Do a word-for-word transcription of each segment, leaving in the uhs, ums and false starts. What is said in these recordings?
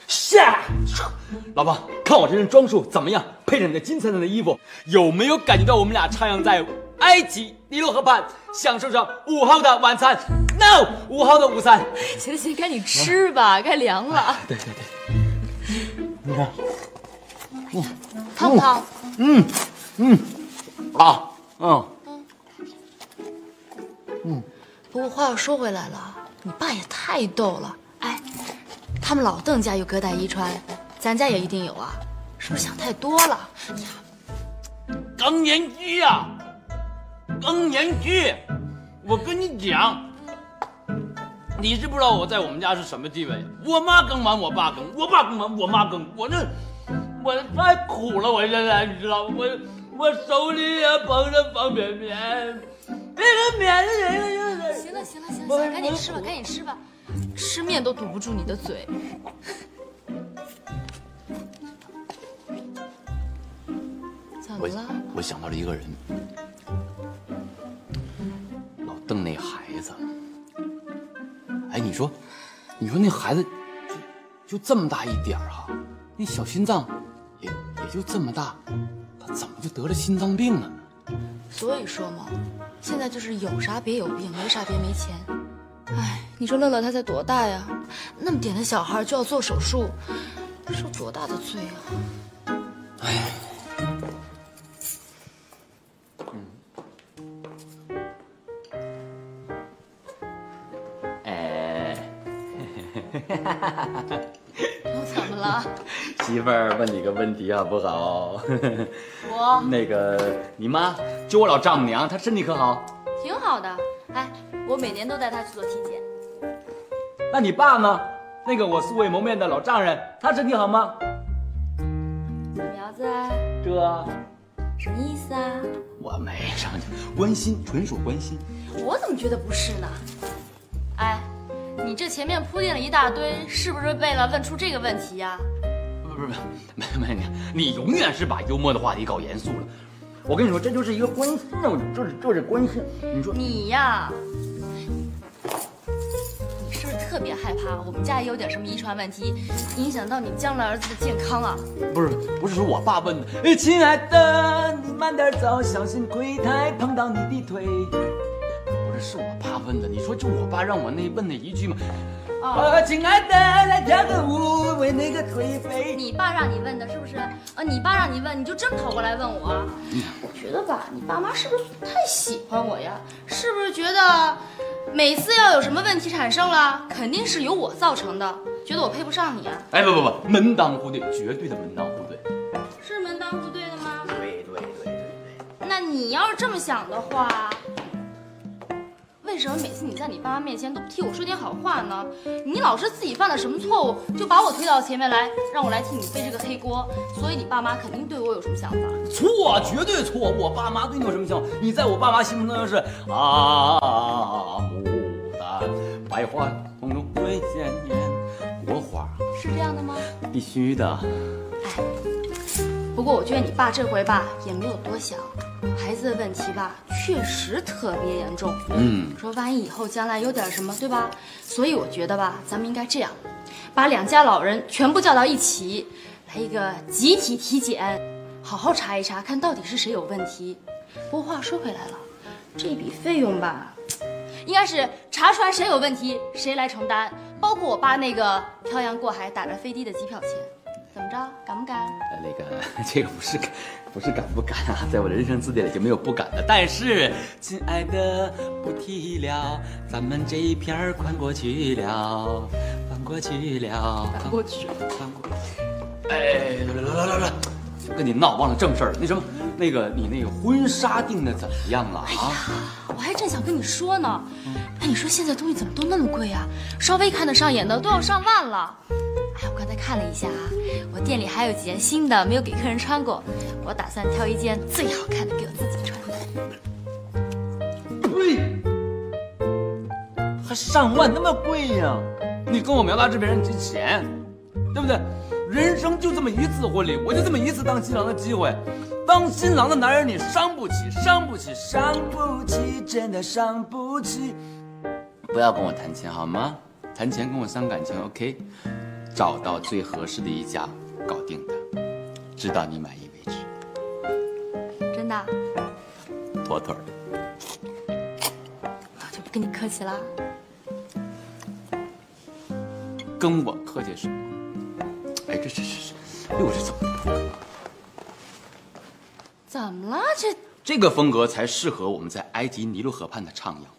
下，老婆，看我这身装束怎么样？配上你的金灿灿的衣服，有没有感觉到我们俩徜徉在埃及尼罗河畔，享受着午后的晚餐 ？No， 午后的午餐。 行了行，赶紧吃吧，该凉了。 对对对，你看， 嗯，烫不烫？ 嗯嗯，啊，嗯嗯。不过话又说回来了，你爸也太逗了。哎，他们老邓家有隔代遗传，咱家也一定有啊，是不是想太多了？呀， 更年期呀，更年期，我跟你讲，你知不知道我在我们家是什么地位？我妈更完，我爸更，我爸更完，我妈更，我这我太苦了，我现在你知道吗？我我手里也捧着方便面，这个面这个就是。 行了行了行了行了，赶紧吃吧赶紧吃吧，吃面都堵不住你的嘴。怎么了？ 我, 我想到了一个人，老邓那孩子。哎，你说，你说那孩子就就这么大一点儿哈，那小心脏也也就这么大，他怎么就得了心脏病了呢？ 所以说嘛，现在就是有啥别有病，没啥别没钱。哎，你说乐乐他才多大呀？那么点的小孩就要做手术，受多大的罪啊！ 哎。 又怎么了？ 媳妇儿问你个问题好不好？ 我那个你妈就我老丈母娘，她身体可好？ 挺好的。哎，我每年都带她去做体检。 那你爸呢？那个我素未谋面的老丈人，他身体好吗？ 苗子， 这什么意思啊？ 我没上去关心，纯属关心。 我怎么觉得不是呢？哎。你这前面铺垫了一大堆，是不是为了问出这个问题呀？ 不不不，没没你，你永远是把幽默的话题搞严肃了。我跟你说，这就是一个关心，就是就是关心。你说你呀，你是不是特别害怕我们家也有点什么遗传问题，影响到你将来儿子的健康啊？ 不是不是，是我爸问的。哎，亲爱的，你慢点走，小心柜台碰到你的腿。是我爸问的，你说就我爸让我那问的一句嘛，啊，亲爱的，来跳个舞，为那个颓废。 你爸让你问的是不是？啊，你爸让你问，你就真跑过来问我？嗯、我觉得吧，你爸妈是不是太喜欢我呀？是不是觉得每次要有什么问题产生了，肯定是由我造成的，觉得我配不上你啊？ 哎，不不不，门当户对，绝对的门当户对。 是门当户对的吗？ 对对对对对。 那你要是这么想的话。为什么每次你在你爸妈面前都不替我说点好话呢？你老是自己犯了什么错误，就把我推到前面来，让我来替你背这个黑锅。所以你爸妈肯定对我有什么想法？ 错，绝对错！我爸妈对你有什么想法？你在我爸妈心目中就是啊，牡丹，百花丛中最鲜艳，国花。 是这样的吗？ 必须的。 哎，不过我觉得你爸这回吧也没有多想。孩子的问题吧，确实特别严重。嗯，说万一以后将来有点什么，对吧？所以我觉得吧，咱们应该这样，把两家老人全部叫到一起，来一个集体体检，好好查一查，看到底是谁有问题。不过话说回来了，这笔费用吧，应该是查出来谁有问题，谁来承担，包括我爸那个漂洋过海打着飞的的机票钱。怎么着，敢不敢？ 呃，那个，这个不是，不是敢不敢啊，在我的人生字典里就没有不敢的。但是，亲爱的，不提了，咱们这一片儿宽过去了，翻过去了， 翻过去了， 翻过。哎，来来来来来，跟你闹，忘了正事儿。那什么，那个你那个婚纱定的怎么样了啊？ 哎呀，我还正想跟你说呢。哎，你说现在东西怎么都那么贵啊？稍微看得上眼的都要上万了。哎，我刚才看了一下啊，我店里还有几件新的没有给客人穿过，我打算挑一件最好看的给我自己穿。 贵，还上万，那么贵呀！你跟我苗大这边人值钱，对不对？人生就这么一次婚礼，我就这么一次当新郎的机会，当新郎的男人你伤不起，伤不起，伤不起，真的伤不起。不要跟我谈钱好吗？谈钱跟我伤感情 ，OK？ 找到最合适的一家搞定的，直到你满意为止。 真的？ 妥妥的。 我就不跟你客气啦。 跟我客气什么？哎，这这这这，哎呦，这怎么？ 怎么了？这这个风格才适合我们在埃及尼罗河畔的徜徉。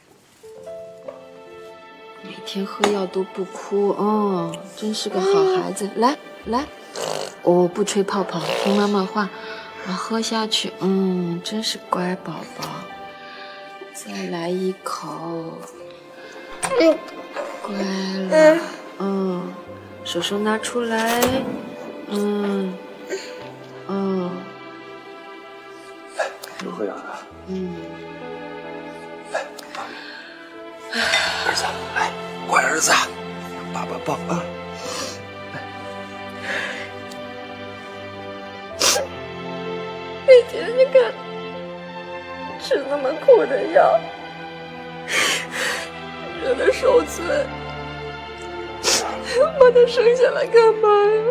每天喝药都不哭哦，真是个好孩子。来来，哦，不吹泡泡，听妈妈话，我喝下去。嗯，真是乖宝宝。再来一口。嗯，乖了。嗯，手手拿出来。嗯，嗯。 多喝点啊。 嗯。 儿子，来，乖儿子，爸爸抱啊！ 每天你看吃那么苦的药，惹得受罪，把他生下来干嘛呀？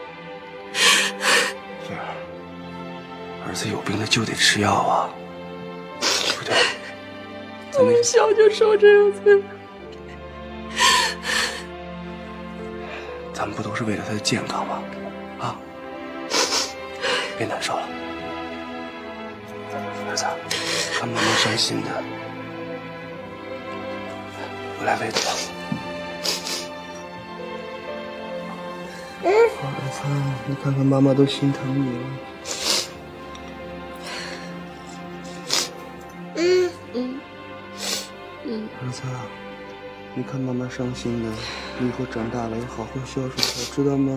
燕儿，儿子有病了就得吃药啊，对不对？ 从小就受这样罪。 咱们不都是为了他的健康吗？啊，别难受了，儿子，看妈妈伤心的，我来喂他。儿子，你看看妈妈都心疼你了。 嗯嗯嗯， 儿子，你看妈妈伤心的，你以后长大了要好好孝顺她，知道吗？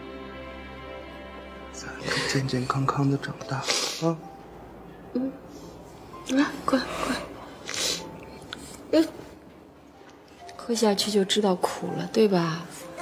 咱健健康康的长大啊。 嗯，来，乖乖。嗯，喝下去就知道苦了，对吧？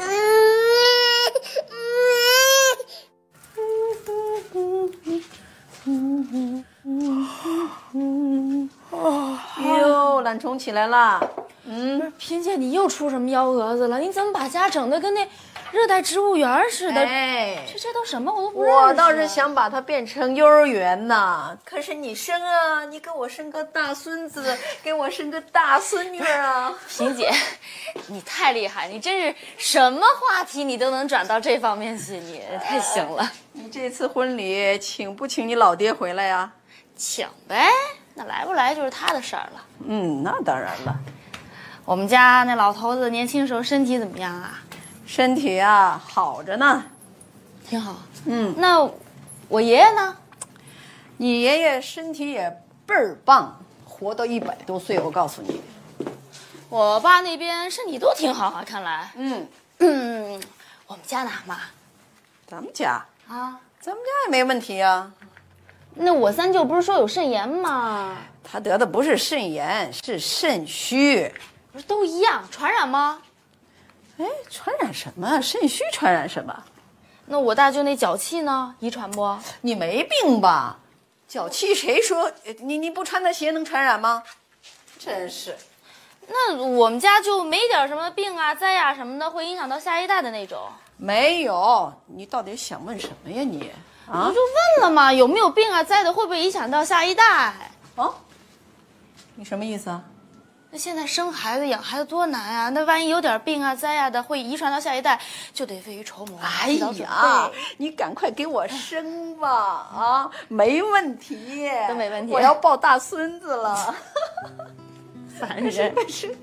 哟，懒虫起来啦！ 嗯，萍姐，你又出什么幺蛾子了？你怎么把家整的跟那热带植物园似的？ 哎， 这这都什么我都不认识。 我倒是想把它变成幼儿园呐，可是你生啊，你给我生个大孙子，给我生个大孙女啊！ 萍姐，你太厉害，你真是什么话题你都能转到这方面去，你太行了。 你这次婚礼请不请你老爹回来呀？ 请呗，那来不来就是他的事儿了。 嗯，那当然了。 我们家那老头子年轻时候身体怎么样啊？ 身体啊，好着呢， 挺好。 嗯， 那我爷爷呢？ 你爷爷身体也倍儿棒，活到一百多岁，我告诉你。 我爸那边身体都挺好啊，看来。 嗯嗯，我们家呢，妈？ 咱们家啊， 咱们家也没问题呀。 那我三舅不是说有肾炎吗？ 他得的不是肾炎，是肾虚。 不是都一样，传染吗？ 哎，传染什么？肾虚传染什么？ 那我大舅那脚气呢？遗传不？ 你没病吧？脚气谁说？你你不穿的鞋能传染吗？真是。 那我们家就没点什么病啊、灾啊什么的，会影响到下一代的那种。 没有，你到底想问什么呀你？啊， 我就问了嘛，有没有病啊、灾的，会不会影响到下一代？ 啊？你什么意思啊？ 那现在生孩子、养孩子多难啊！那万一有点病啊、灾啊的，会遗传到下一代，就得未雨绸缪， 哎提早准备。 呀，你赶快给我生吧！啊，没问题， 都没问题。 我要抱大孙子了， 烦人。 是。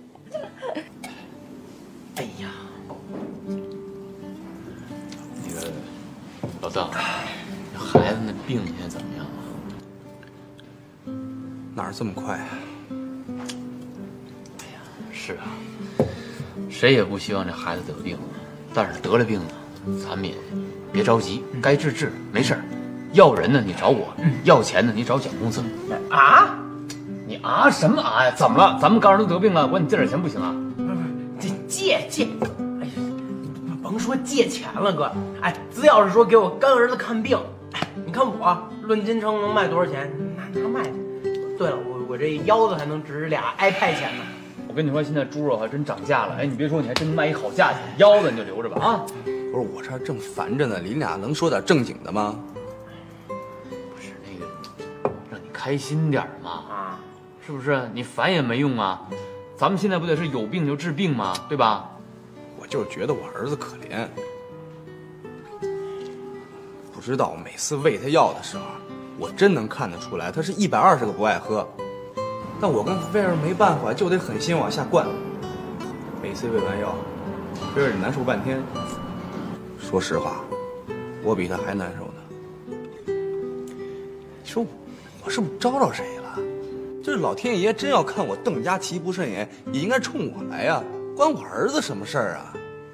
哎呀，那个老邓，孩子那病现在怎么样啊？ 哪儿这么快啊？ 是啊，谁也不希望这孩子得病，但是得了病呢，咱们也别着急，该治治，没事儿。要人呢，你找我；要钱呢，你找蒋公子。 啊？ 你啊什么啊呀？怎么了？咱们刚人都得病了，管你借点钱不行啊？ 不是不是，这借借，哎呀，你甭说借钱了，哥，哎，只要是说给我干儿子看病，哎，你看我论斤称能卖多少钱？拿拿卖去。对了，我我这腰子还能值俩 iPad 钱呢。 我跟跟你说，现在猪肉还真涨价了。哎，你别说，你还真卖一好价钱，腰子你就留着吧啊！ 不是我这正烦着呢，你俩能说点正经的吗？ 不是那个，让你开心点嘛啊，是不是？你烦也没用啊。咱们现在不得是有病就治病吗？对吧？ 我就是觉得我儿子可怜，不知道每次喂他药的时候，我真能看得出来，他是一百二十个不爱喝，但我跟菲儿没办法，就得狠心往下灌。每次喂完药，菲儿得难受半天。说实话，我比他还难受呢。你说我是不是招着谁了？这老天爷真要看我邓家齐不顺眼，也应该冲我来呀，关我儿子什么事儿啊？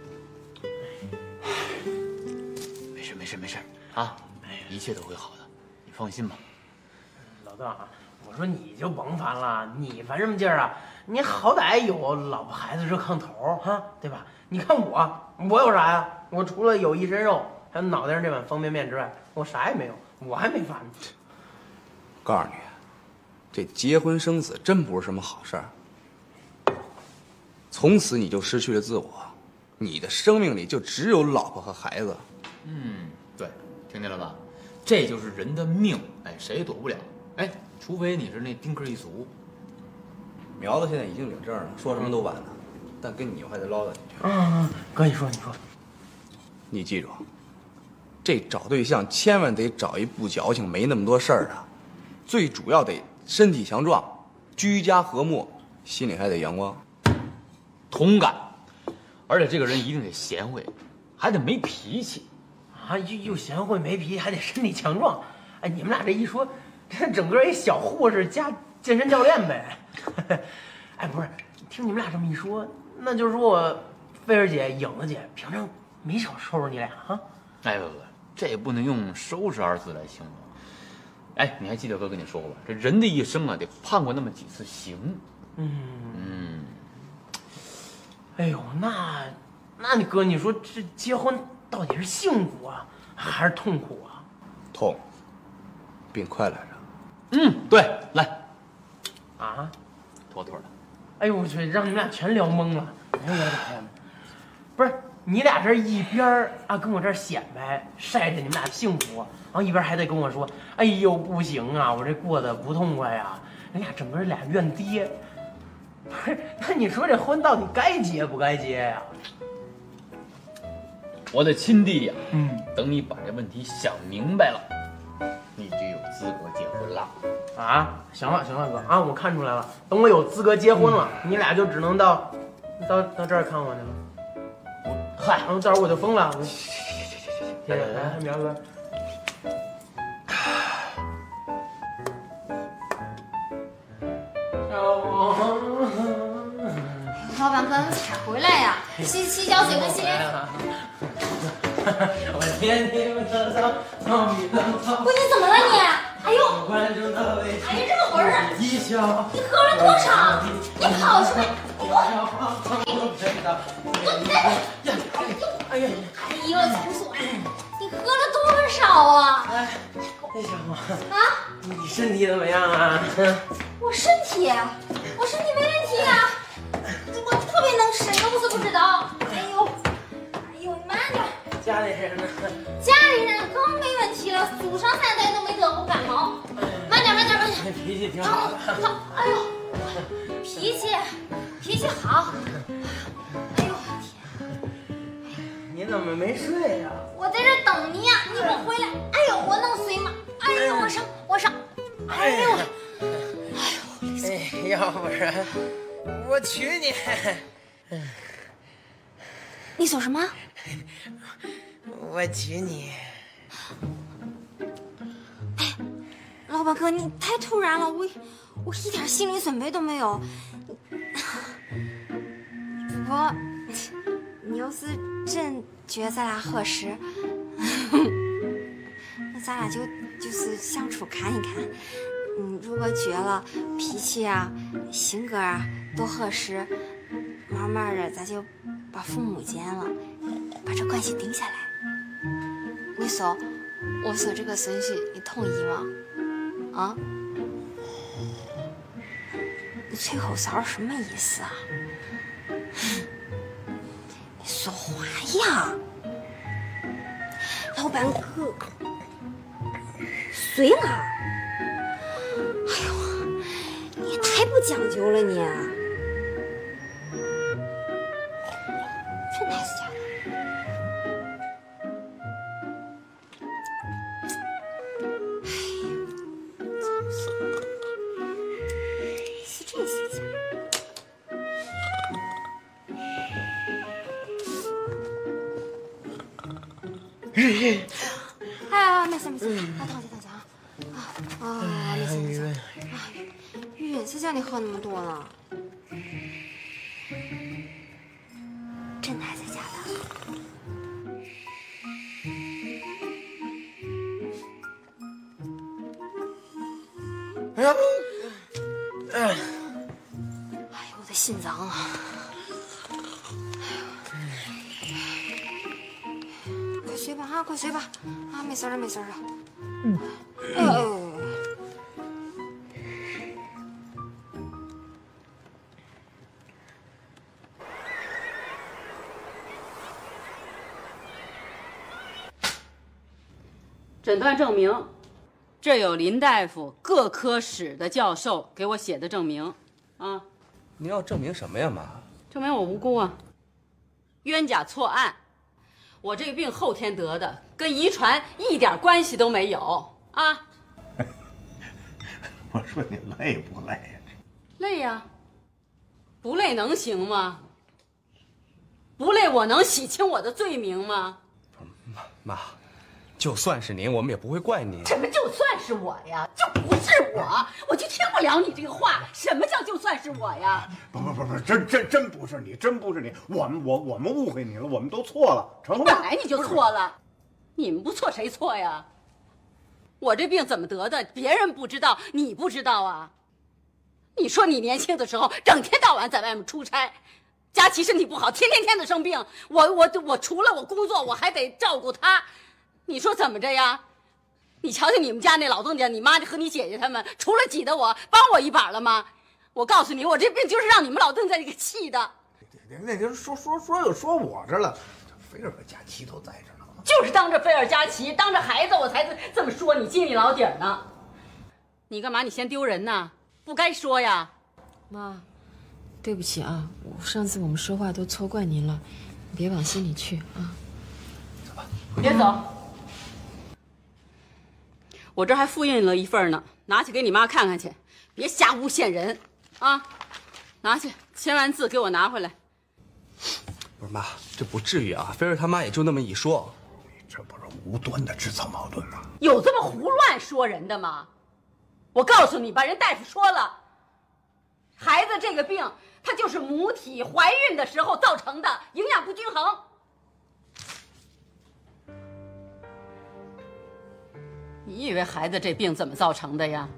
没事没事没事啊，一切都会好的，你放心吧。 老邓啊，我说你就甭烦了，你烦什么劲儿啊？你好歹有老婆孩子热炕头哈，对吧？你看我，我有啥呀？我除了有一身肉，还有脑袋上这碗方便面之外，我啥也没有，我还没烦呢。 告诉你，这结婚生子真不是什么好事儿。从此你就失去了自我，你的生命里就只有老婆和孩子。 嗯，对，听见了吧？这就是人的命，哎，谁也躲不了。哎，除非你是那丁克一族。 苗子现在已经领证了，说什么都晚了，但跟你我还得唠叨几句。 嗯，哥，你说，你说， 你记住，这找对象千万得找一不矫情、没那么多事儿的，最主要得身体强壮，居家和睦，心里还得阳光。 同感，而且这个人一定得贤惠，还得没脾气， 啊，又又贤惠没脾气，还得身体强壮。哎，你们俩这一说，这整个一小护士加健身教练呗。哎，不是，听你们俩这么一说，那就是说我菲儿姐、影子姐平常没少收拾你俩啊。 哎不不，这也不能用收拾二字来形容。哎，你还记得哥跟你说过吧？这人的一生啊，得判过那么几次刑。 嗯嗯。 哎呦，那，那你哥，你说这结婚到底是幸福啊，还是痛苦啊？ 痛，并快来着。 嗯，对，来， 啊， 妥妥的。 哎呦我去，让你们俩全聊懵了。哎呀我的天哪！不是你俩这一边儿啊跟我这儿显摆晒着你们俩幸福，然后一边还得跟我说，哎呦不行啊，我这过得不痛快呀，人俩整个俩怨爹。不是，那你说这婚到底该结不该结呀？ 我的亲弟呀， 嗯， 等你把这问题想明白了，你就有资格结婚了。 啊，行了行了哥啊，我看出来了，等我有资格结婚了，嗯、你俩就只能到到到这儿看我去了。嗨，然后到时候我就疯了。行行行行，来苗哥。 老板哥，你才回来呀？洗洗脚水跟洗脸。 我天天的操操你的操！ 不，你怎么了你？哎呦！ 关注到微哎呀，这么回事？ 一笑。 你喝了多少？你跑出来！我。 哎呀！ 哎呦，胡说！你喝了多少啊？ 哎，那小王啊， 你身体怎么样啊？ 我身体，我身体没问题啊。我特别能吃，你又不是不知道。哎呦，哎呦，你慢点。 家里人呢？ 家里人更没问题了，祖上三代都没得过感冒。慢点，慢点，慢点。 脾气挺好的。 哎呦，脾气，脾气好。哎呦，天！ 你怎么没睡呀？ 我在这等你呀，你不回来。哎呦，我能睡吗？哎呦，我上，我上。哎呦，哎呦， 哎，要不然我娶你。 你说什么？ 我娶你。 哎，老板哥，你太突然了，我我一点心理准备都没有。不过，你要是真觉得咱俩合适，那咱俩就就是相处看一看。嗯，如果觉得脾气啊、性格啊都合适，慢慢的咱就把父母见了，把这关系定下来。你说，我说这个顺序，你同意吗？啊？ 不催后嫂什么意思啊？你说话呀！老板可随了。哎呦，你也太不讲究了你！真的是假的？是这事情。哎呀，没事没事，啊，等下等下啊，啊啊，没事没事。啊，晕是叫你喝那么多呢？真的还是假的？ 哎呀，哎， 哎呦，我的心脏啊！快睡吧啊，快睡吧啊，没事了没事了。嗯。哦。 诊断证明，这有林大夫各科室的教授给我写的证明，啊， 您要证明什么呀，妈？ 证明我无辜啊，冤假错案，我这个病后天得的，跟遗传一点关系都没有啊。 我说你累不累呀？ 累呀，不累能行吗？不累我能洗清我的罪名吗？ 妈妈。就算是您，我们也不会怪您。 什么就算是我呀？就不是我，我就听不了你这个话。什么叫就算是我呀？ 不不不不，真真真不是你，真不是你。我们我我们误会你了，我们都错了，成吗？ 本来你就错了，你们不错谁错呀？我这病怎么得的？别人不知道，你不知道啊？你说你年轻的时候整天到晚在外面出差，佳琪身体不好，天天天的生病，我我我除了我工作，我还得照顾她。你说怎么着呀？你瞧瞧你们家那老东家，你妈和你姐姐他们，除了挤得我，帮我一把了吗？我告诉你，我这病就是让你们老邓家给气的。 那天说说说又说我这了，菲尔和佳琪都在这呢。 就是当着菲尔佳琪，当着孩子，我才这么说你，心里老底儿呢。你干嘛？你嫌丢人呢？不该说呀。 妈，对不起啊，我上次我们说话都错怪您了，你别往心里去啊。 走吧， 别走。我这还复印了一份呢，拿去给你妈看看去，别瞎诬陷人，啊！拿去签完字给我拿回来。 不是妈，这不至于啊，菲儿他妈也就那么一说。 你这不是无端的制造矛盾吗？ 有这么胡乱说人的吗？我告诉你吧，人大夫说了，孩子这个病，它就是母体怀孕的时候造成的营养不均衡。你以为孩子这病怎么造成的呀？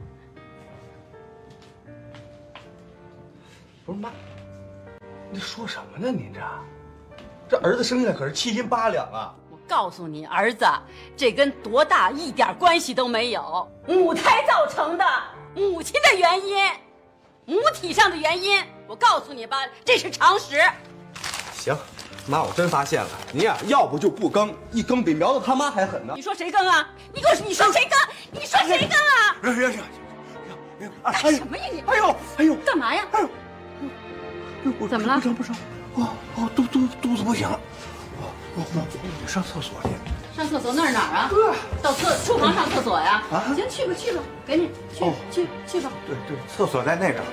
不是妈，你说什么呢？您这，这儿子生下来可是七斤八两啊！ 我告诉你，儿子，这跟多大一点关系都没有，母胎造成的，母亲的原因，母体上的原因。我告诉你吧，这是常识。 行。妈，我真发现了，您呀，要不就不更，一更比苗子他妈还狠呢。 你说谁更啊？你给我，你说谁更？你说谁更啊？ 哎呀呀呀！ 干什么呀你？ 哎呦哎呦！ 干嘛呀？ 哎呦！ 怎么了？ 不成不成，哦哦，肚肚肚子不行了，哦哦，你上厕所去。 上厕所那儿哪儿啊？到厕厨房上厕所呀？ 啊， 行，去吧去吧，给你去去去吧。 对对，厕所在那边。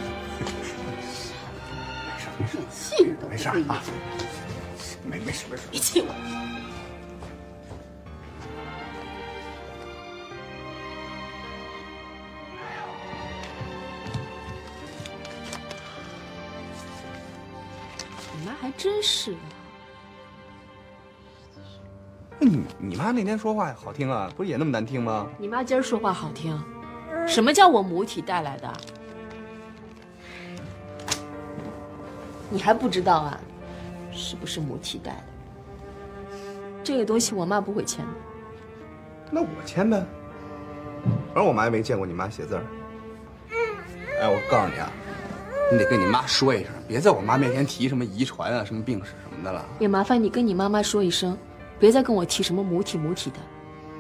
没事没事， 气人都没事啊。没没事没事， 别气我。 你妈还真是的。 你你妈那天说话好听啊，不是也那么难听吗？ 你妈今儿说话好听，什么叫我母体带来的？你还不知道啊？是不是母体带的？这个东西我妈不会签的。 那我签呗。反正我妈也没见过你妈写字儿。哎，我告诉你啊， 你得跟你妈说一声，别在我妈面前提什么遗传啊、什么病史什么的了。 也麻烦你跟你妈妈说一声，别再跟我提什么母体母体的。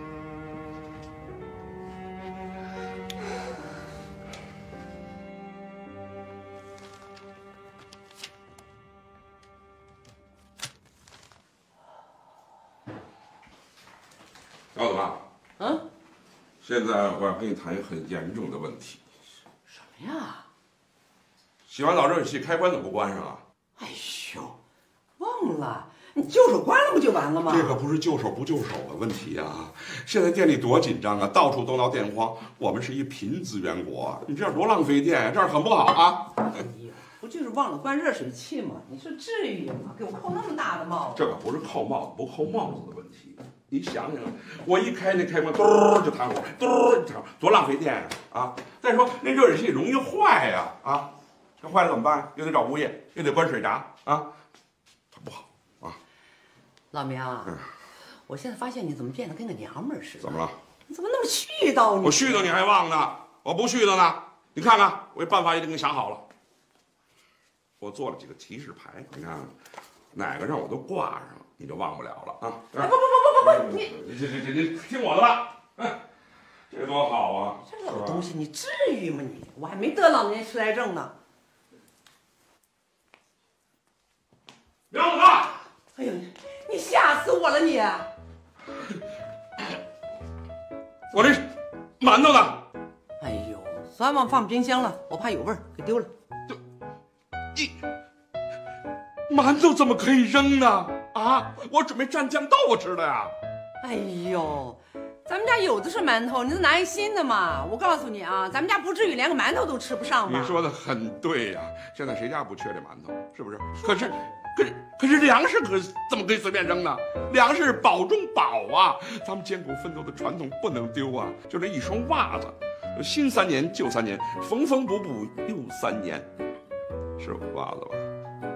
姚子妈，嗯，现在我要跟你谈一个很严重的问题。 什么呀？ 洗完澡热水器开关怎么不关上啊？ 哎呦，忘了，你就手关了不就完了吗？ 这个不是救手不救手的问题啊！现在电力多紧张啊，到处都闹电荒。我们是一贫资源国，你这样多浪费电呀，这样很不好啊！ 哎呀，不就是忘了关热水器吗？你说至于吗？给我扣那么大的帽子？ 这个不是扣帽子不扣帽子的问题。你想想，我一开那开关，嘟儿就弹火，嘟儿就弹火，多浪费电呀！啊！再说那热水器容易坏呀！啊，这坏了怎么办？又得找物业，又得关水闸啊，它不好啊！ 老明，嗯，我现在发现你怎么变得跟个娘们儿似的？ 怎么了？ 你怎么那么絮叨？ 我絮叨你还忘呢？我不絮叨呢。你看看，我这办法已经给你想好了。我做了几个提示牌，你看哪个让我都挂上，你就忘不了了啊！ 不不不不不不，你你这这这你听我的吧，嗯，这多好啊！ 这老东西，你至于吗你？我还没得老年痴呆症呢。 苗子大， 哎呦，你吓死我了你！ 我这馒头呢？ 哎呦，昨晚忘放冰箱了，我怕有味儿，给丢了。 你馒头怎么可以扔呢？啊，我准备蘸酱豆吃的呀。 哎呦，咱们家有的是馒头，你就拿一新的嘛。我告诉你啊，咱们家不至于连个馒头都吃不上吧？ 你说的很对呀，现在谁家不缺这馒头，是不是？可是，可是，可是粮食可怎么可以随便扔呢？粮食宝中宝啊，咱们艰苦奋斗的传统不能丢啊！就这一双袜子，新三年旧三年，缝缝补补又三年，是袜子吧？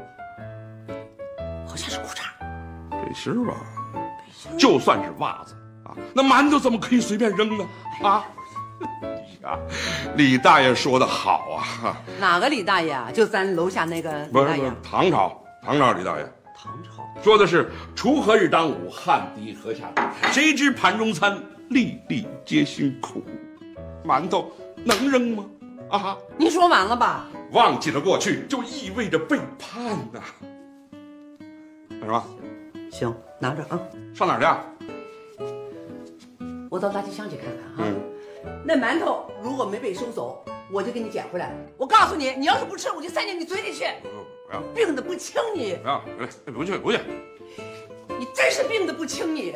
好像是裤衩。 背心儿吧，就算是袜子啊，那馒头怎么可以随便扔呢？啊！啊，李大爷说的好啊！ 哪个李大爷啊？就咱楼下那个李大爷。 不是不是，唐朝唐朝李大爷。 唐朝说的是锄禾日当午，汗滴禾下土。谁知盘中餐，粒粒皆辛苦。馒头能扔吗？啊！ 你说完了吧？ 忘记了过去，就意味着背叛呐、啊。干什么？ 行，拿着啊。 上哪儿去啊？ 我到垃圾箱去看看哈。嗯。那馒头如果没被收走，我就给你捡回来。我告诉你，你要是不吃，我就塞进你嘴里去。 不要， 病的不轻你。 不要，不去不去。 你真是病的不轻你。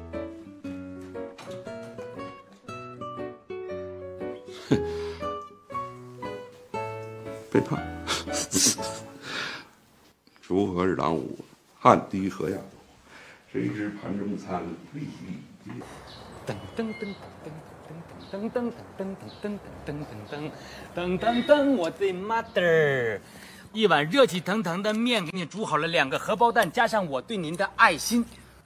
背叛。锄禾日当午，汗滴禾下土。谁知盘中餐，粒粒皆。 噔噔噔噔噔噔噔噔噔噔噔噔噔噔噔，我的 mother， 一碗热气腾腾的面给你煮好了，两个荷包蛋，加上我对您的爱心。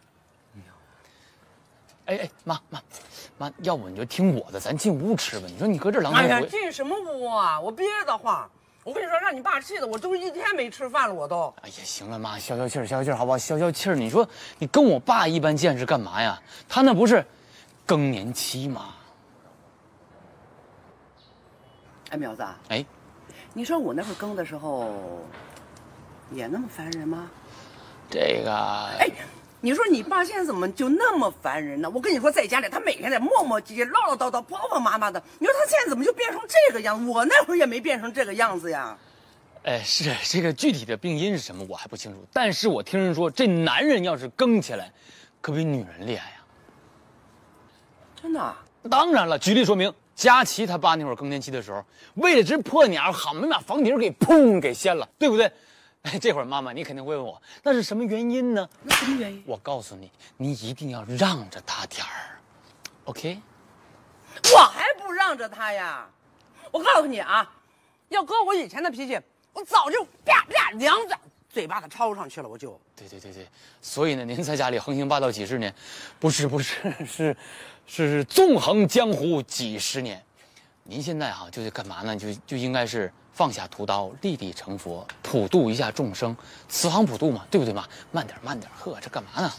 哎哎，妈妈，妈，要不你就听我的，咱进屋吃吧。你说你搁这狼狈。 哎呀，进什么屋啊？我憋得慌。我跟你说，让你爸气的，我都一天没吃饭了，我都。 哎呀，行了，妈，消消气儿，消消气儿，好不好？消消气儿。你说你跟我爸一般见识干嘛呀？他那不是更年期吗？ 哎，苗子， 哎， 你说我那会儿更的时候，也那么烦人吗？ 这个， 哎，你说你爸现在怎么就那么烦人呢？我跟你说，在家里他每天在磨磨唧唧、唠唠叨叨、婆婆妈妈的。你说他现在怎么就变成这个样子？我那会儿也没变成这个样子呀。 哎，是这个具体的病因是什么，我还不清楚。但是我听人说，这男人要是更起来，可比女人厉害呀。 真的？ 当然了，举例说明，佳琪他爸那会儿更年期的时候，为了只破鸟，好没把房顶给砰给掀了，对不对？哎，这会儿妈妈，你肯定会问我，那是什么原因呢？ 那什么原因？ 我告诉你，你一定要让着他点儿 ，OK？ 我还不让着他呀！我告诉你啊，要搁我以前的脾气，我早就啪啪两掌嘴巴子抄上去了，我就。 对对对对，所以呢，您在家里横行霸道几十年，不是不是是是是纵横江湖几十年。您现在哈、啊、就得干嘛呢？就就应该是放下屠刀，立地成佛，普度一下众生，慈航普渡嘛，对不对嘛？慢点，慢点，呵，这干嘛呢？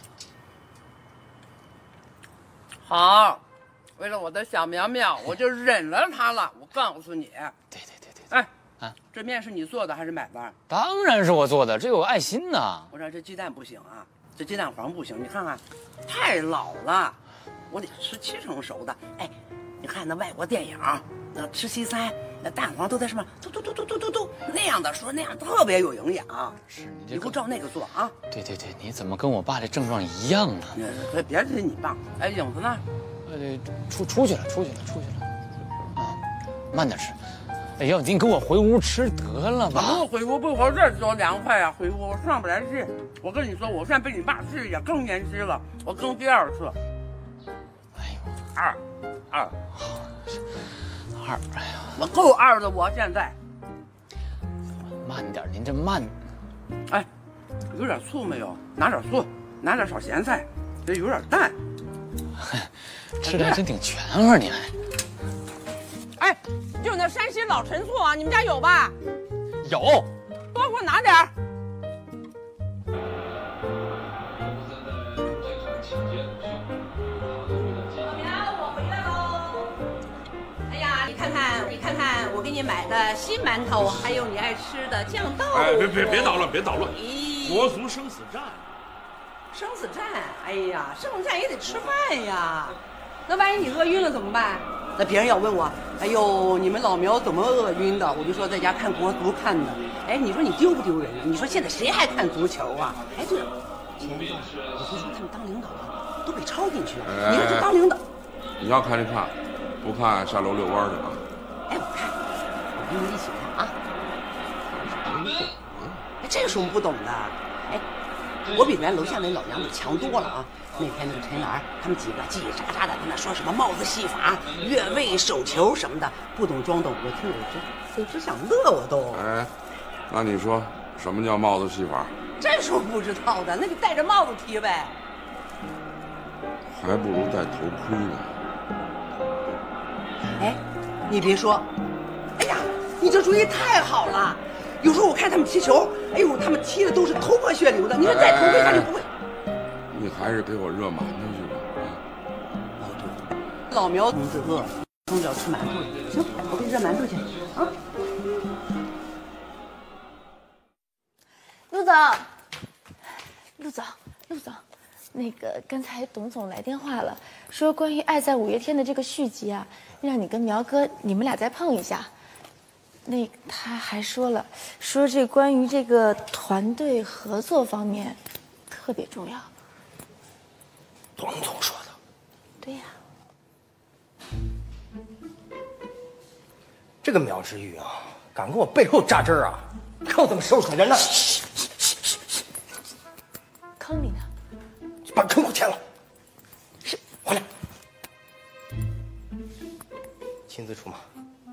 好，为了我的小苗苗，我就忍了他了。我告诉你， 对对对对， 哎， 啊， 这面是你做的还是买的？ 当然是我做的，这有爱心呐。 我说这鸡蛋不行啊，这鸡蛋黄不行，你看看，太老了，我得吃七成熟的。哎，你看那外国电影，那吃西餐，那蛋黄都在上面嘟嘟嘟嘟嘟嘟嘟那样的，说那样特别有营养。 是你这你不照那个做啊？ 对对对，你怎么跟我爸这症状一样呢？ 别别提你爸，哎，影子呢？ 呃，出出去了，出去了，出去了。啊，慢点吃。哎呀，你给我回屋吃得了吧？ 我回屋不回这多凉快呀、啊！回屋我上不来气。我跟你说，我现在被你爸气也更年期了，我更第二次。 哎呦， 二，二， 二，哎呀， 我够二的，我现在。 慢点，您这慢。 哎，有点醋没有？拿点醋，拿点小咸菜，这有点淡。 吃的还真挺全乎，你还。 哎，就那山西老陈醋啊，你们家有吧？ 有， 多给我拿点儿。 老苗，我回来喽。哎呀，你看看，你看看，我给你买的新馒头，还有你爱吃的酱豆腐。 哎，别别别捣乱，别捣乱， 咦国足生死战。 生死战，哎呀，生死战也得吃饭呀。那万一你饿晕了怎么办？ 那别人要问我，哎呦，你们老苗怎么饿晕的？我就说在家看国足看的。哎，你说你丢不丢人啊？你说现在谁还看足球啊？哎，对了，前一段我听说他们当领导的都被抄进去了。 哎、 你说这当领导， 你要看就看，不看下楼遛弯去啊。 哎，我看，我跟你一起看啊。哎，这有什么不懂的？哎，我比咱楼下那老娘们强多了啊。那天那个陈兰，他们几个叽叽喳喳的跟那说什么帽子戏法、越位、手球什么的，不懂装懂。我听我这，我只想乐我都。 哎，那你说什么叫帽子戏法？ 这是我不知道的，那就戴着帽子踢呗。 还不如戴头盔呢。 哎，你别说，哎呀，你这主意太好了。有时候我看他们踢球，哎呦，他们踢的都是头破血流的。你说戴头盔他就不会。 你还是给我热馒头去吧。啊！ 哦对，老苗同志饿了，中午要吃馒头了。行，我给你热馒头去啊。 陆总，陆总，陆总，那个刚才董总来电话了，说关于《爱在五月天》的这个续集啊，让你跟苗哥你们俩再碰一下。那他还说了，说这关于这个团队合作方面特别重要。 董总说的。 对呀、 啊。这个苗之玉啊，敢跟我背后扎针儿啊！看我怎么收拾人呢！ 坑里呢？ 把坑给我填了。是，回来。亲自出马。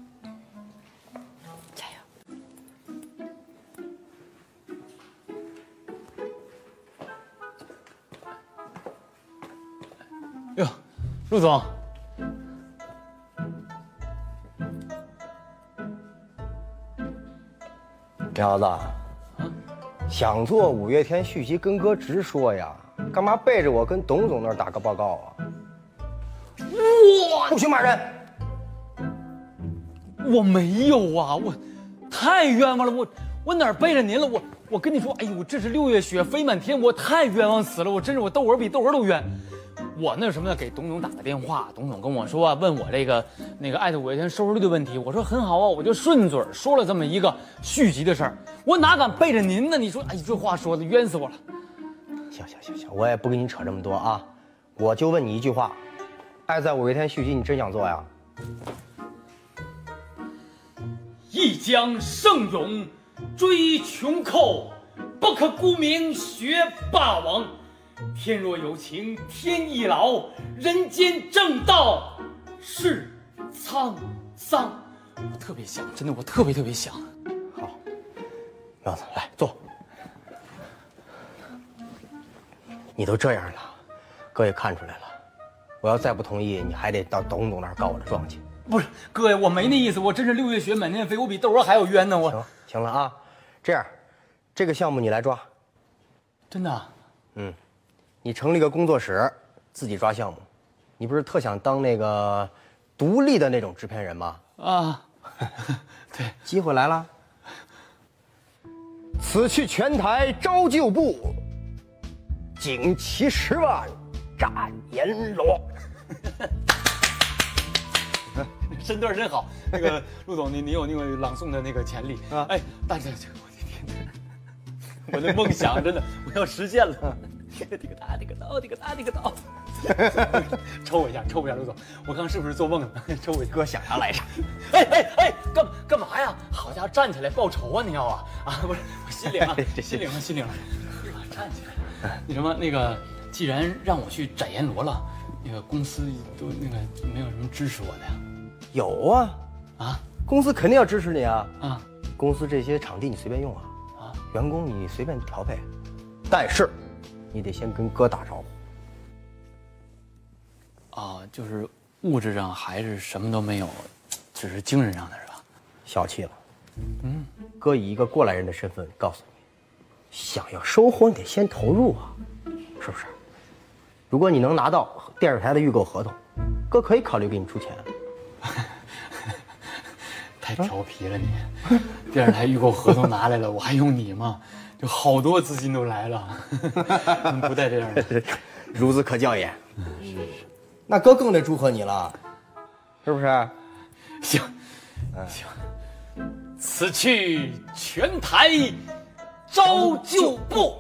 加油！ 哟，陆总。 苗子，想做五月天续集，跟哥直说呀，干嘛背着我跟董总那儿打个报告啊？ 哇！ 不许骂人！ 我没有啊，我太冤枉了，我我哪儿背着您了？我我跟你说，哎呦，这是六月雪飞满天，我太冤枉死了，我真是我窦文比窦文都冤。我那什么呢，给董总打个电话，董总跟我说啊，问我这个那个《爱的五月天》收视率的问题，我说很好啊，我就顺嘴说了这么一个续集的事儿，我哪敢背着您呢？你说，哎，这话说的冤死我了。 行行行行，我也不跟你扯这么多啊，我就问你一句话，《爱在五月天》续集你真想做呀？ 一将胜勇追穷寇，不可沽名学霸王。天若有情天亦老，人间正道是沧桑。我特别想，真的，我特别特别想。 好，苗子来坐。你都这样了，哥也看出来了。我要再不同意，你还得到董总那儿告我的状去。 不是哥呀，我没那意思，我这是六月学满天飞，我比窦娥还有冤呢。我行行了啊，这样，这个项目你来抓。 真的？ 嗯，你成立个工作室，自己抓项目。你不是特想当那个独立的那种制片人吗？ 啊，对， 机会来了。此去全台招旧部，锦旗十万斩阎罗。 身段真好。那个陆总，你你有那个朗诵的那个潜力啊！哎，大姐，我的天哪，我的梦想真的我要实现了。这个大，这个刀，这个大，这个刀。抽我一下，抽我一下，陆总，我刚是不是做梦了？抽我一下， 哥想要来啥？ 哎哎哎，干干嘛呀？好家伙，站起来报仇啊！你要啊啊！不是，我心领了，心领了，心领了。站起来，那什么，那个，既然让我去斩阎罗了，那个公司都那个没有什么支持我的呀？ 有啊， 啊， 公司肯定要支持你啊！ 啊， 公司这些场地你随便用啊，啊，员工你随便调配，但是你得先跟哥打招呼。 啊，就是物质上还是什么都没有，只是精神上的是吧？ 小气了。 嗯， 哥以一个过来人的身份告诉你，想要收获你得先投入啊，是不是？如果你能拿到电视台的预购合同，哥可以考虑给你出钱。 太调皮了你！电视台预购合同拿来了，我还用你吗？就好多资金都来了，不带这样的。 孺子可教也。嗯，那哥更得祝贺你了，是不是？ 行，嗯、行。此去全台招旧部。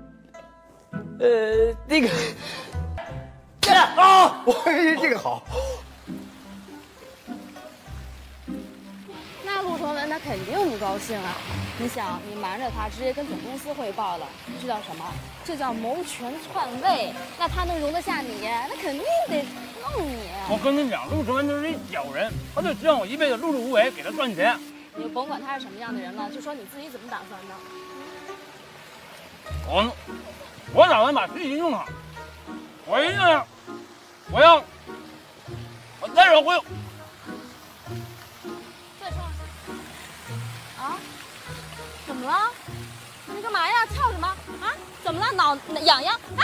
呃，那个，这啊， 我这个好。 那陆崇文他肯定不高兴啊！你想，你瞒着他，直接跟总公司汇报了，这叫什么？这叫谋权篡位。那他能容得下你？那肯定得弄你。 我跟你讲，陆崇文就是一小人，他就希望我一辈子碌碌无为，给他赚钱。 你就甭管他是什么样的人了，就说你自己怎么打算的。 我，我打算把事情弄好。我一定要，我要，我再说回。 怎么了？你干嘛呀？跳什么？啊？怎么了？脑痒痒？啊！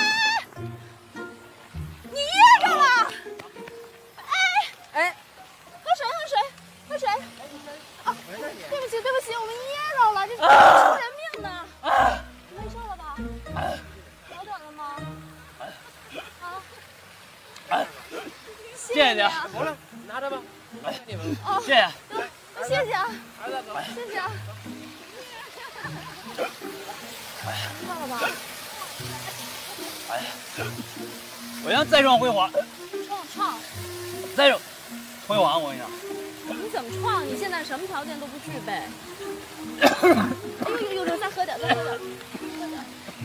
你噎着了！哎哎，喝水喝水喝水！啊，对不起对不起，我们噎着了，这是出人命的。啊，没事了吧？好点了吗？啊？谢谢你。 好了，拿着吧。你们。 哦， 谢谢。 谢谢啊，谢谢啊。知道了吧？ 哎呀，我要再创辉煌！ 创创， 再创辉煌！我跟你讲， 你怎么创？你现在什么条件都不具备。哎呦呦呦！再喝点，再喝点，喝点。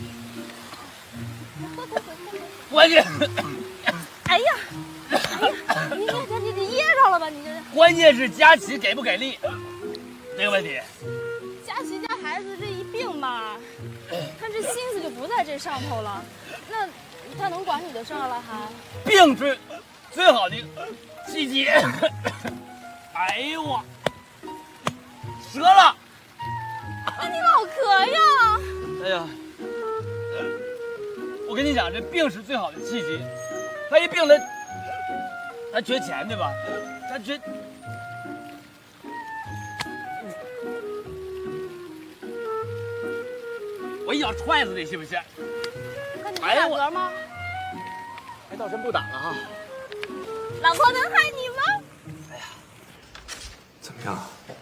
喝喝喝喝。 关键， 哎呀，哎呀，你你你你噎着了吧？你这。 关键是佳琪给不给力这个问题。 佳琪家孩子这一病嘛，他这心思就不在这上头了，那他能管你的事儿了还？ 病最最好的季节。哎呦我，折了！ 哎，你老咳呀！ 哎呀，我跟你讲，这病是最好的契机。他一病他他缺钱对吧？他缺。我一脚踹死你，信不信？ 那你打嗝吗？ 还倒真不打了哈。 老婆能害你吗？ 哎呀，怎么样？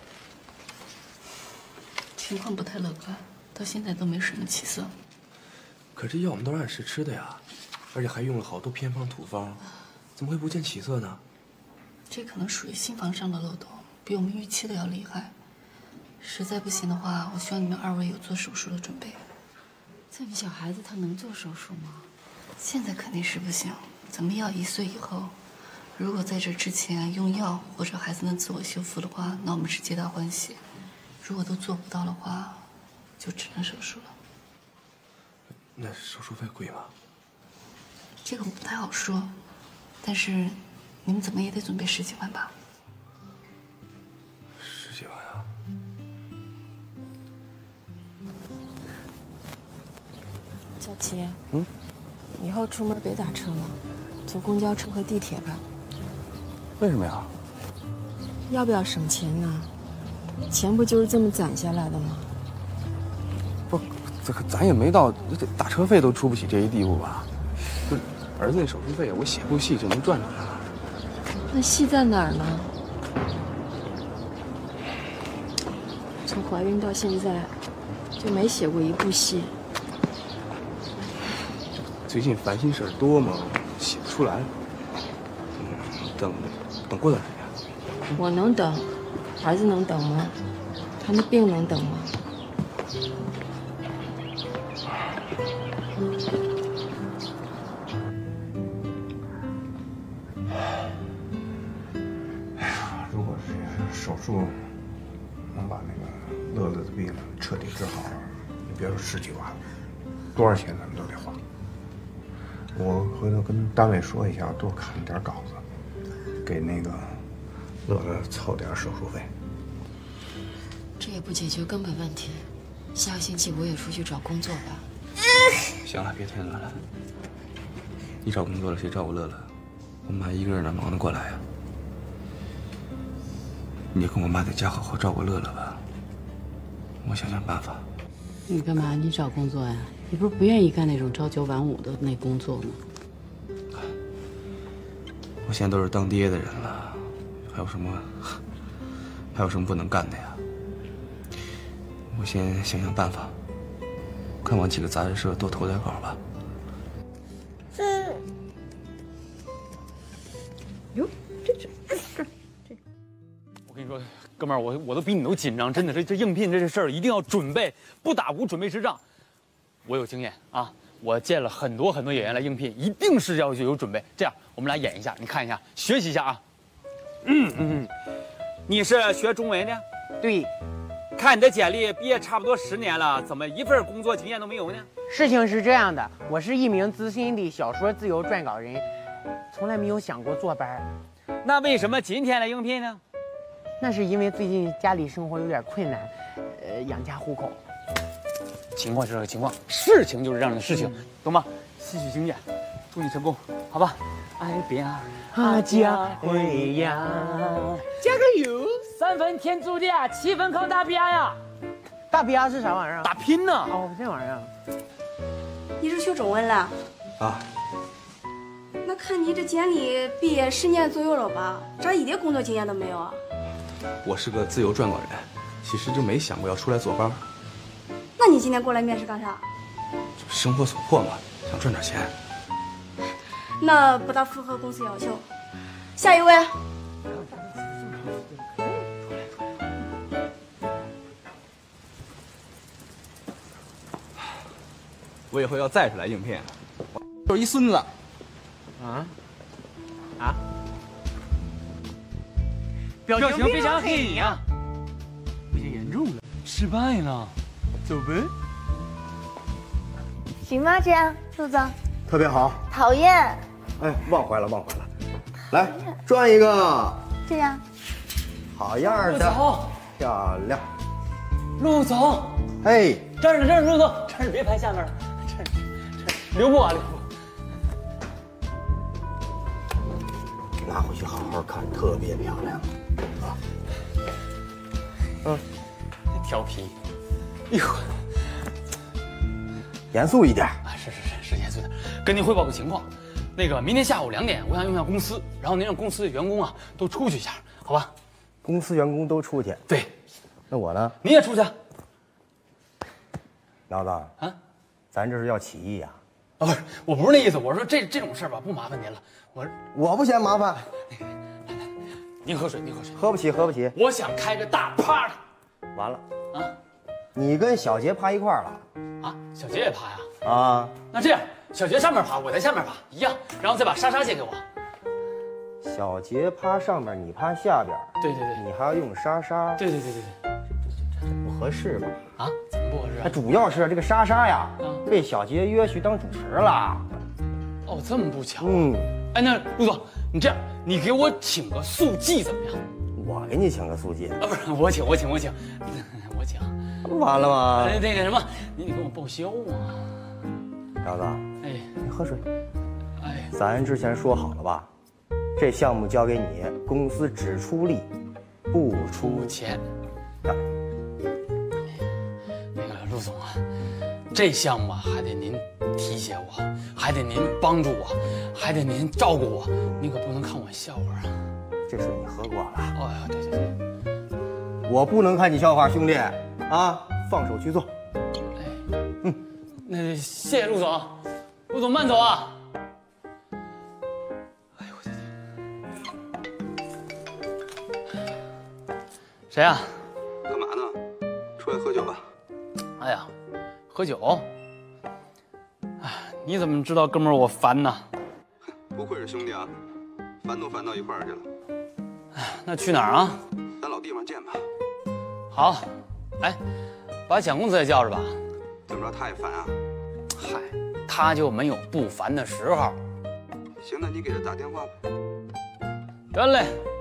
情况不太乐观，到现在都没什么起色。 可这药我们都是按时吃的呀，而且还用了好多偏方土方，怎么会不见起色呢？ 这可能属于心房上的漏洞，比我们预期的要厉害。实在不行的话，我希望你们二位有做手术的准备。这个小孩子他能做手术吗？现在肯定是不行。咱们要一岁以后，如果在这之前用药或者孩子能自我修复的话，那我们是皆大欢喜。如果都做不到的话，就只能手术了。 那手术费贵吗？ 这个我不太好说，但是你们怎么也得准备十几万吧？ 十几万啊！ 小齐，嗯，以后出门别打车了，坐公交车和地铁吧。 为什么呀？ 要不要省钱呢？钱不就是这么攒下来的吗？ 不，这可咱也没到这打车费都出不起这一地步吧？不是，儿子那手术费我写部戏就能赚出来了。 那戏在哪儿呢？从怀孕到现在，就没写过一部戏。 最近烦心事儿多嘛，写不出来。嗯，等等过段时间。 我能等，儿子能等吗？他那病能等吗？ 哎呀，如果这手术能把那个乐乐的病彻底治好，你别说十几万了，多少钱咱们都得花。我回头跟单位说一下，多看点稿子，给那个乐乐凑点手术费。 这也不解决根本问题。下个星期我也出去找工作吧。 行了，别添乱了。你找工作了，谁照顾乐乐？我妈一个人哪忙得过来呀？你跟我妈在家好好照顾乐乐吧。我想想办法。 你干嘛？你找工作呀？你不是不愿意干那种朝九晚五的那工作吗？ 我现在都是当爹的人了，还有什么，还有什么不能干的呀？我先想想办法，看往几个杂志社多投点稿吧。 嗯。 哟，这这这这，我跟你说，哥们儿，我我都比你都紧张，真的，这这应聘这这事儿一定要准备，不打鼓准备实仗。我有经验啊，我见了很多很多演员来应聘，一定是要有准备。这样，我们俩演一下，你看一下，学习一下啊。嗯嗯，你是学中文的？ 对。 看你的简历，毕业差不多十年了，怎么一份工作经验都没有呢？ 事情是这样的，我是一名资深的小说自由撰稿人，从来没有想过坐班。 那为什么今天来应聘呢？ 那是因为最近家里生活有点困难，呃，养家糊口。 情况就是这个情况，事情就是这样的事情，嗯、懂吗？吸取经验，祝你成功，好吧？爱边阿家会呀， 加个油！三分天注定，七分靠大边呀。 大边是啥玩意儿？ 打拼呢。 哦，这玩意儿。 你是学中文了？ 啊。 那看你这简历，毕业十年左右了吧？咋一点工作经验都没有啊？ 我是个自由撰稿人，其实就没想过要出来坐班。 那你今天过来面试干啥？ 生活所迫嘛，想赚点钱。 那不大符合公司要求。下一位。 我以后要再出来应聘，就是一孙子。 啊？啊？ 表情非常黑影啊！不行，严重了，失败了，走呗。 行吗？这样，陆总。 特别好。 讨厌。 哎，忘怀了，忘怀了。来，转一个。 这样。 好样的。 陆总。 漂亮。 陆总。 哎。 站着，站着，陆总，站着别拍下面了，站着，站着，留步啊，留步。 拿回去好好看，特别漂亮。啊。嗯。 调皮。哎呦。 严肃一点啊！是是是是严肃点。跟您汇报个情况，那个明天下午两点，我想用一下公司，然后您让公司的员工啊都出去一下，好吧？ 公司员工都出去。 对。 那我呢？ 你也出去。 苗子啊，咱这是要起义呀！ 啊，不是，我不是那意思，我说这这种事儿吧，不麻烦您了。我我不嫌麻烦。 来来，您喝水，您喝水。 喝不起，喝不起。 我想开个大 party。 完了啊！ 你跟小杰趴一块儿了。 啊，小杰也爬呀？ 啊， 那这样，小杰上面爬，我在下面爬，一样，然后再把莎莎借给我。 小杰趴上面，你趴下边。 对对对， 你还要用莎莎。 对对对对对， 这这不合适吧？ 啊？怎么不合适？ 那主要是这个莎莎呀，被小杰约去当主持了。 哦，这么不巧。 嗯， 哎，那陆总，你这样，你给我请个速记怎么样？ 我给你请个速记啊，不是我请，我请，我请，我请。 不完了吗？ 哎，那个什么，你得给我报销啊。 彪子， 哎， 你喝水。 哎， 咱之前说好了吧？这项目交给你，公司只出力，不出钱。 啊、 那个陆总啊，这项目还得您提携我，还得您帮助我，还得您照顾我，您可不能看我笑话啊。 这水你喝过了。 哦呀，对对对， 我不能看你笑话，兄弟啊，放手去做。 哎，嗯，那谢谢陆总，陆总慢走啊。哎呦我的天！谁呀？ 干嘛呢？出来喝酒吧。 哎呀，喝酒？哎，你怎么知道哥们儿我烦呢？ 不愧是兄弟啊，烦都烦到一块儿去了。 哎，那去哪儿啊？ 咱老地方见吧。 好，哎，把蒋公子也叫着吧。 怎么着，他也烦啊？ 嗨，他就没有不烦的时候。 行，那你给他打电话吧。 得嘞。